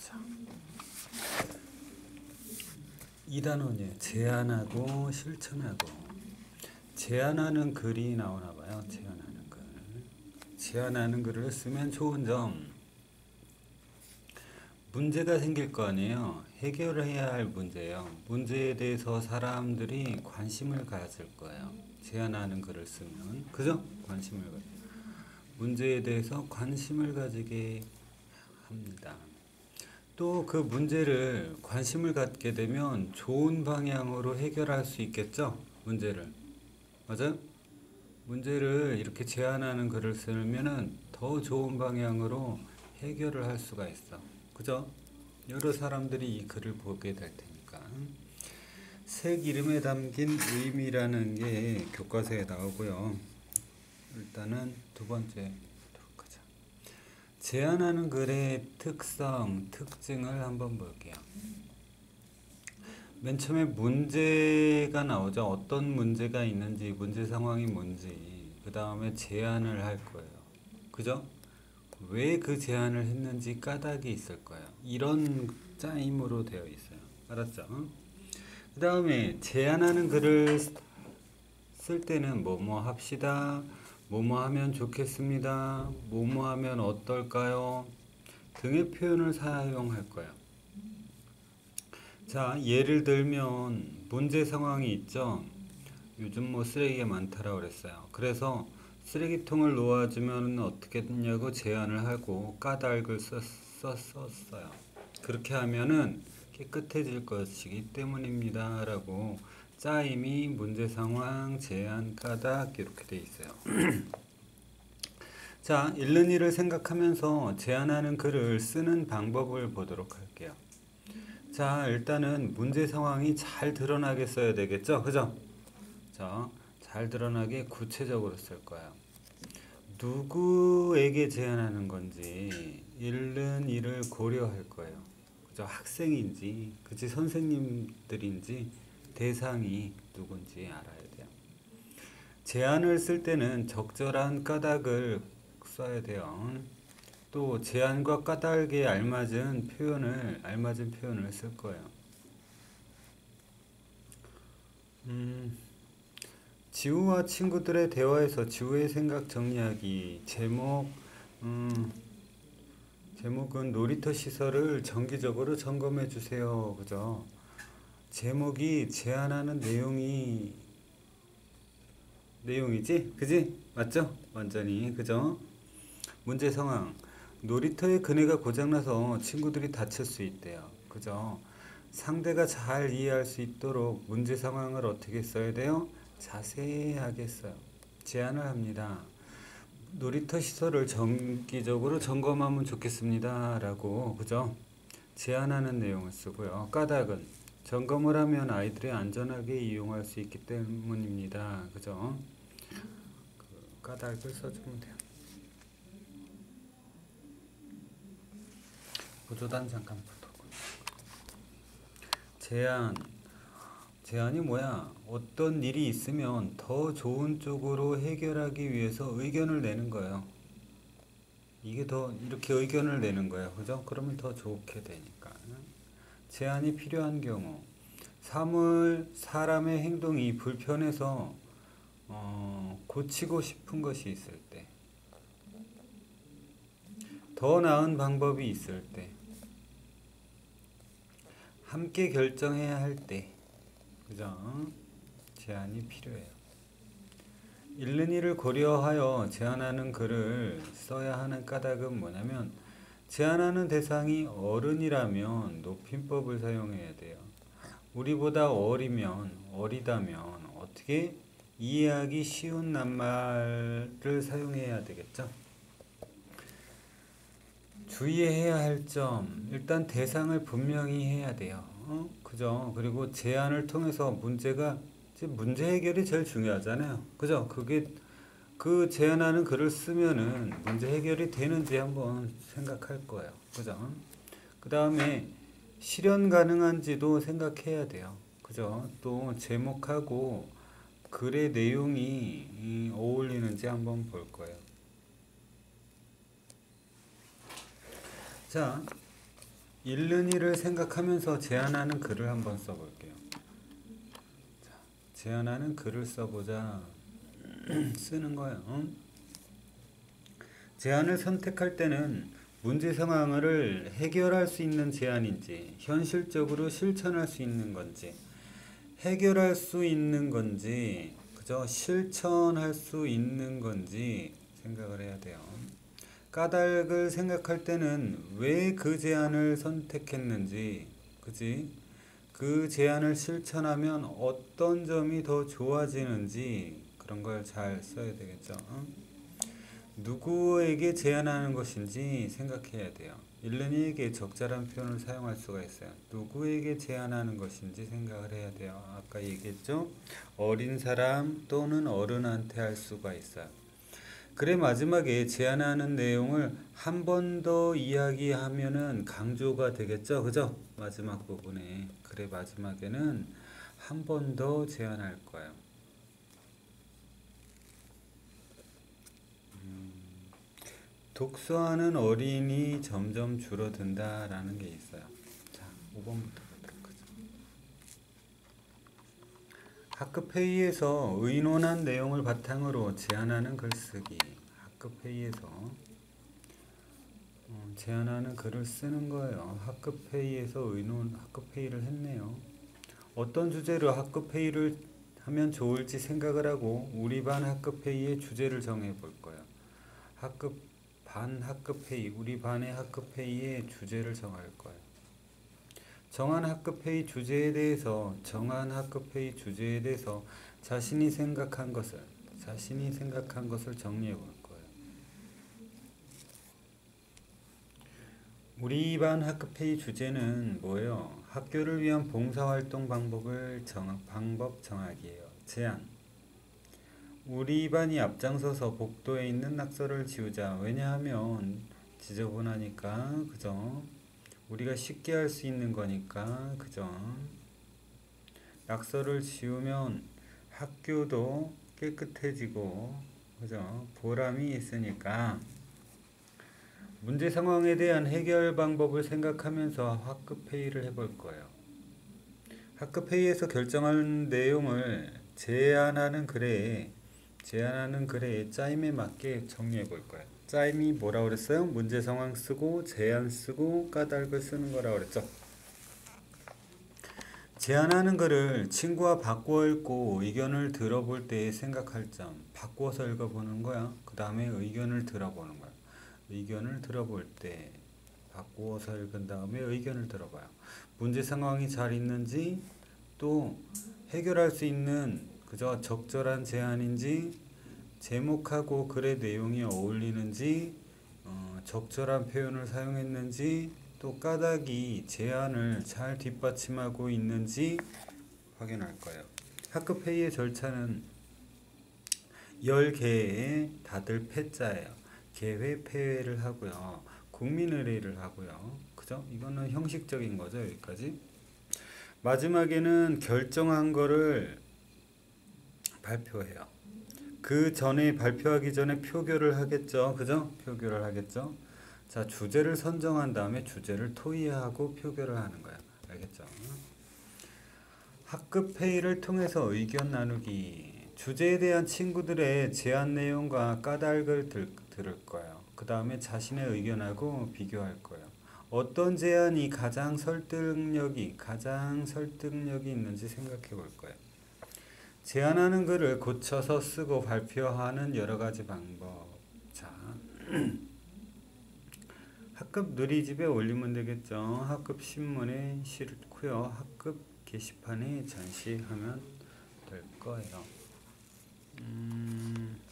자, 2단원이에요. 제안하고 실천하고. 제안하는 글이 나오나봐요. 제안하는 글. 제안하는 글을 쓰면 좋은 점. 문제가 생길 거 아니에요. 해결해야 할 문제예요. 문제에 대해서 사람들이 관심을 가질 거예요. 제안하는 글을 쓰면. 그죠? 관심을 가져. 문제에 대해서 관심을 가지게 합니다. 또 그 문제를 관심을 갖게 되면 좋은 방향으로 해결할 수 있겠죠? 문제를. 맞아요? 문제를 이렇게 제안하는 글을 쓰면은 더 좋은 방향으로 해결을 할 수가 있어. 그죠? 여러 사람들이 이 글을 보게 될 테니까. 색 이름에 담긴 의미라는 게 교과서에 나오고요. 일단은 두 번째 보도록 하자. 제안하는 글의 특성, 특징을 한번 볼게요. 맨 처음에 문제가 나오죠. 어떤 문제가 있는지, 문제 상황이 뭔지, 그 다음에 제안을 할 거예요. 그죠? 왜 그 제안을 했는지 까닭이 있을 거예요. 이런 짜임으로 되어 있어요. 알았죠? 그 다음에 제안하는 글을 쓸 때는 뭐뭐 합시다, 뭐뭐 하면 좋겠습니다, 뭐뭐 하면 어떨까요? 등의 표현을 사용할 거예요. 자, 예를 들면 문제 상황이 있죠. 요즘 뭐 쓰레기가 많다라고 그랬어요. 그래서 쓰레기통을 놓아주면 어떻게 되냐고 제안을 하고 까닭을 썼어요. 그렇게 하면은 깨끗해질 것이기 때문입니다 라고 짜임이 문제 상황, 제안, 까닭 이렇게 돼 있어요. 자, 읽는 일을 생각하면서 제안하는 글을 쓰는 방법을 보도록 할게요. 자, 일단은 문제 상황이 잘 드러나게 써야 되겠죠? 그죠? 자, 잘 드러나게 구체적으로 쓸 거예요. 누구에게 제안하는 건지 읽는 일을 고려할 거예요. 그죠? 학생인지, 그치? 선생님들인지 대상이 누군지 알아야 돼요. 제안을 쓸 때는 적절한 까닭을 써야 돼요. 또 제안과 까닭에 알맞은 표현을 쓸 거예요. 지우와 친구들의 대화에서 지우의 생각 정리하기. 제목은 놀이터 시설을 정기적으로 점검해 주세요. 그죠? 제목이 제안하는 내용이지? 그지? 맞죠? 완전히. 그죠? 문제 상황. 놀이터의 그네가 고장나서 친구들이 다칠 수 있대요. 그죠? 상대가 잘 이해할 수 있도록 문제 상황을 어떻게 써야 돼요? 자세하게 써요. 제안을 합니다. 놀이터 시설을 정기적으로 점검하면 좋겠습니다. 라고, 그죠? 제안하는 내용을 쓰고요. 까닭은 점검을 하면 아이들이 안전하게 이용할 수 있기 때문입니다. 그죠? 그 까닭을 써주면 돼요. 보조단 잠깐 보도록. 제안이 뭐야? 어떤 일이 있으면 더 좋은 쪽으로 해결하기 위해서 의견을 내는 거예요. 이게 더 이렇게 의견을 내는 거예요. 그죠? 그러면 더 좋게 되니까. 제안이 필요한 경우 사람의 행동이 불편해서 고치고 싶은 것이 있을 때, 더 나은 방법이 있을 때, 함께 결정해야 할 때, 그죠? 제안이 필요해요. 읽는 이를 고려하여 제안하는 글을 써야 하는 까닭은 뭐냐면, 제안하는 대상이 어른이라면 높임법을 사용해야 돼요. 우리보다 어리다면 어떻게 이해하기 쉬운 낱말을 사용해야 되겠죠? 주의해야 할 점, 일단 대상을 분명히 해야 돼요. 그죠? 그리고 제안을 통해서 문제 해결이 제일 중요하잖아요. 그죠? 그 제안하는 글을 쓰면은 문제 해결이 되는지 한번 생각할 거예요. 그죠? 그 다음에 실현 가능한지도 생각해야 돼요. 그죠? 또 제목하고 글의 내용이 어울리는지 한번 볼 거예요. 자, 읽는 이를 생각하면서 제안하는 글을 한번 써볼게요. 자, 제안하는 글을 써보자. 쓰는 거예요. 제안을 선택할 때는 문제 상황을 해결할 수 있는 제안인지 현실적으로 실천할 수 있는 건지 해결할 수 있는 건지 그죠? 실천할 수 있는 건지 생각을 해야 돼요. 까닭을 생각할 때는 왜 그 제안을 선택했는지 그지? 그 제안을 실천하면 어떤 점이 더 좋아지는지 그런 걸 잘 써야 되겠죠. 누구에게 제안하는 것인지 생각해야 돼요. 일른이에게 적절한 표현을 사용할 수가 있어요. 누구에게 제안하는 것인지 생각을 해야 돼요. 아까 얘기했죠? 어린 사람 또는 어른한테 할 수가 있어요. 그래 마지막에 제안하는 내용을 한 번 더 이야기하면은 강조가 되겠죠? 그죠? 마지막 부분에. 그래 마지막에는 한 번 더 제안할 거예요. 독서하는 어린이 점점 줄어든다라는 게 있어요. 자, 5번부터 보도록 하죠. 학급 회의에서 의논한 내용을 바탕으로 제안하는 글쓰기. 학급 회의에서 제안하는 글을 쓰는 거예요. 학급 회의에서 학급 회의를 했네요. 어떤 주제로 학급 회의를 하면 좋을지 생각을 하고 우리 반 학급 회의의 주제를 정해 볼 거예요. 반 학급 회의, 우리 반의 학급 회의의 주제를 정할 거예요. 정한 학급 회의 주제에 대해서 자신이 생각한 것을 정리해 볼 거예요. 우리 반 학급 회의 주제는 뭐예요? 학교를 위한 봉사활동 방법 정하기예요. 제안. 우리 반이 앞장서서 복도에 있는 낙서를 지우자. 왜냐하면 지저분하니까 그죠? 우리가 쉽게 할 수 있는 거니까 그죠? 낙서를 지우면 학교도 깨끗해지고 그죠? 보람이 있으니까 문제 상황에 대한 해결 방법을 생각하면서 학급 회의를 해볼 거예요. 학급 회의에서 결정한 내용을 제안하는 글에 짜임에 맞게 정리해 볼 거예요. 짜임이 뭐라고 그랬어요? 문제 상황 쓰고 제안 쓰고 까닭을 쓰는 거라고 그랬죠. 제안하는 글을 친구와 바꾸어 읽고 의견을 들어볼 때 생각할 점. 바꾸어서 읽어보는 거야. 그 다음에 의견을 들어보는 거야. 의견을 들어볼 때 바꾸어서 읽은 다음에 의견을 들어봐요. 문제 상황이 잘 있는지 또 해결할 수 있는 그저 적절한 제안인지 제목하고 글의 내용이 어울리는지 적절한 표현을 사용했는지 또 까닭이 제안을 잘 뒷받침하고 있는지 확인할 거예요. 학급 회의의 절차는 10개에 다들 패자예요. 개회 폐회를 하고요. 국민의례를 하고요. 그죠? 이거는 형식적인 거죠. 여기까지. 마지막에는 결정한 거를 발표해요. 그 전에 발표하기 전에 표결을 하겠죠. 그죠? 표결을 하겠죠. 자, 주제를 선정한 다음에 주제를 토의하고 표결을 하는 거예요. 알겠죠? 학급 회의를 통해서 의견 나누기. 주제에 대한 친구들의 제안 내용과 까닭을 들을 거예요. 그 다음에 자신의 의견하고 비교할 거예요. 어떤 제안이 가장 설득력이 있는지 생각해 볼 거예요. 제안하는 글을 고쳐서 쓰고 발표하는 여러 가지 방법. 자, 학급 누리집에 올리면 되겠죠. 학급 신문에 싣고요. 학급 게시판에 전시하면 될 거예요.